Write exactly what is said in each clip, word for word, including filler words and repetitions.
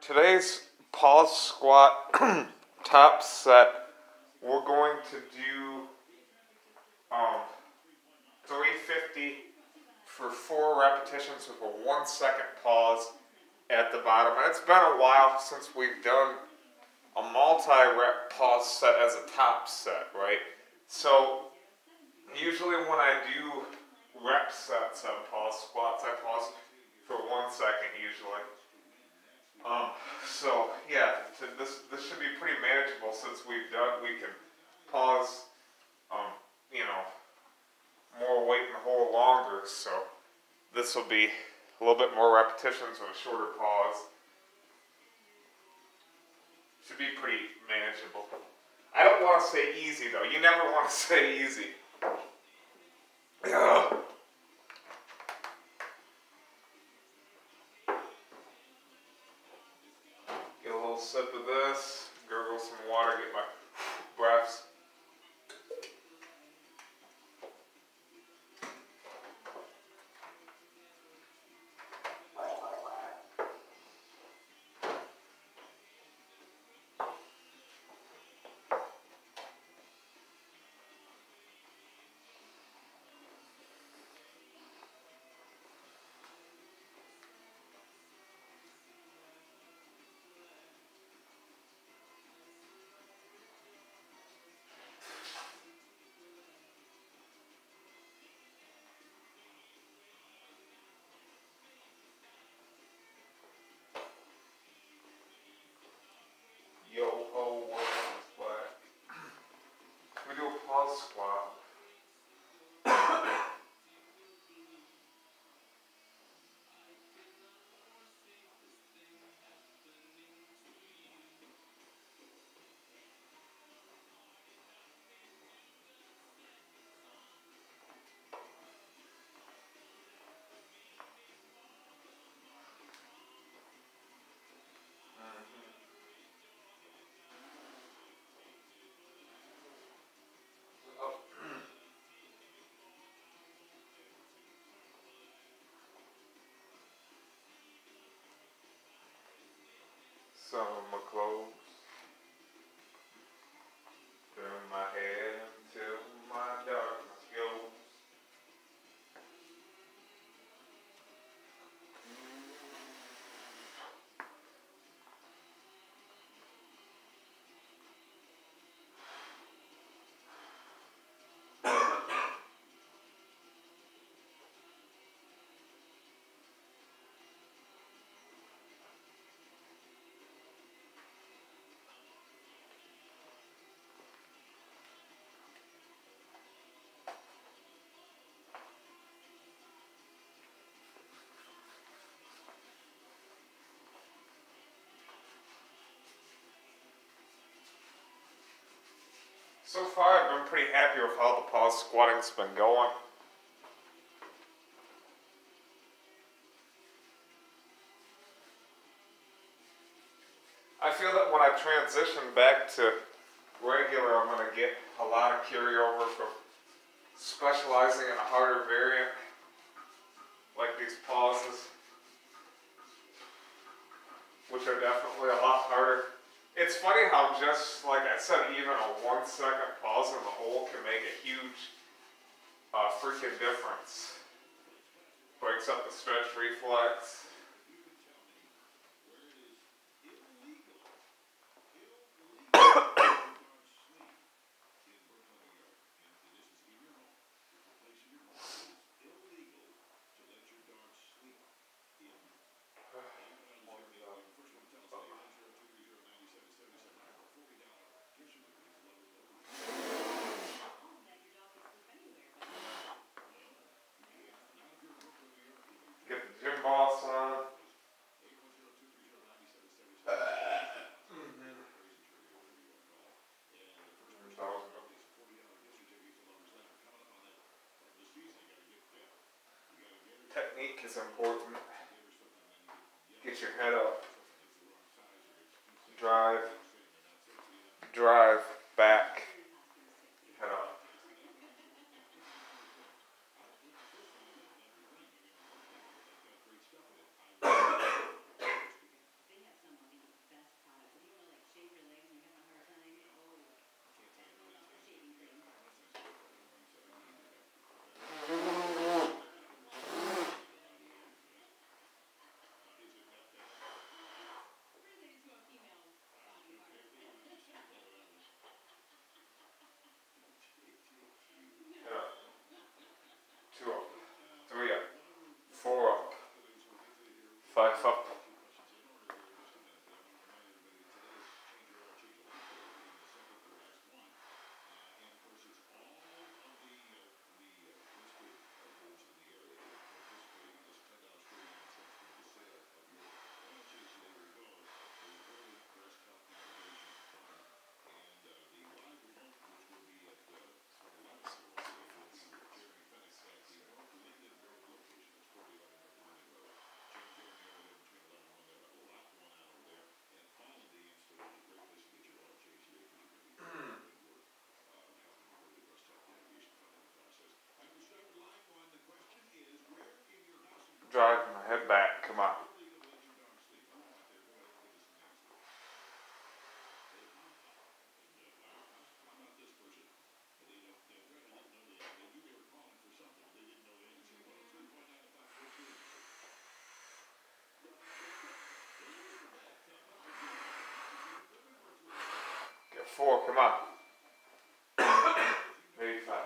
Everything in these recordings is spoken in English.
Today's pause squat top set, we're going to do um, three fifty for four repetitions with a one second pause at the bottom. And it's been a while since we've done a multi-rep pause set as a top set, right? So usually when I do rep sets on pause squats, I pause for one second usually. Um, so yeah, to this this should be pretty manageable since we've done, we can pause, um, you know, more weight in the hole longer, so this will be a little bit more repetitions with a shorter pause. Should be pretty manageable. I don't want to say easy though, you never want to say easy. Ugh. Get a little sip of this, gurgle some water, get my breaths. Yo ho, what is black? We do a pause squat. Some of my clothes, turn my head until my darkness goes. So far, I've been pretty happy with how the pause squatting's been going. I feel that when I transition back to regular, I'm going to get a lot of carryover from specializing in a harder variant, like these pauses, which are definitely a lot harder. It's funny how just, like I said, even a one second pause in the hole can make a huge uh, freaking difference. Breaks up the stretch reflex. Technique is important. Get your head up. Drive. Drive back. Head up. bicep. Driving my head back, come on. Get four, come on. Maybe five.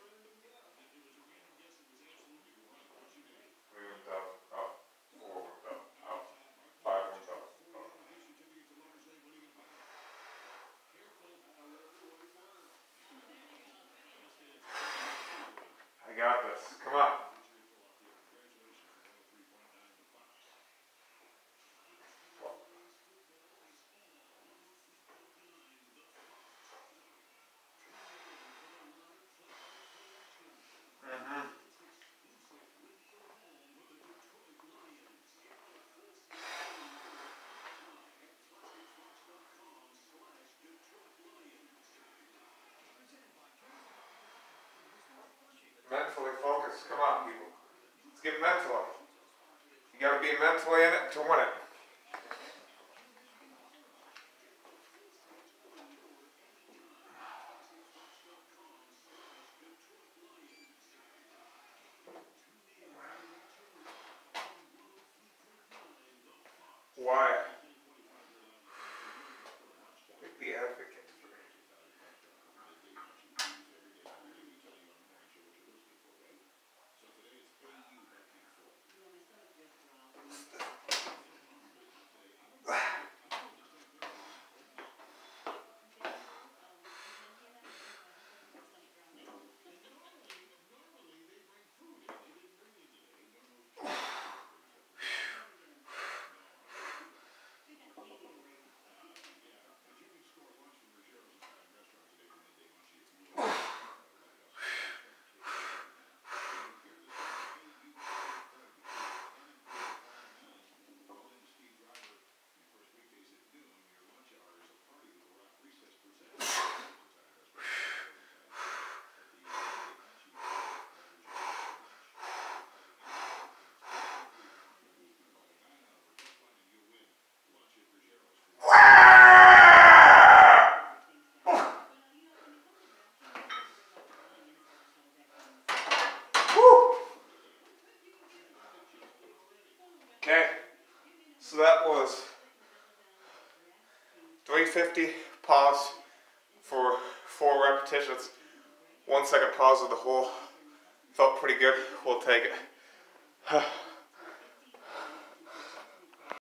Three went up, up. Four went up, up. Five went up, up. I got this, come on. Mm-hmm. Mentally focused, come on people. Let's get mentally. You gotta be mentally in it to win it. Why? Be the advocate. Okay, so that was three fifty pause for four repetitions, one second pause of the whole. Felt pretty good, we'll take it.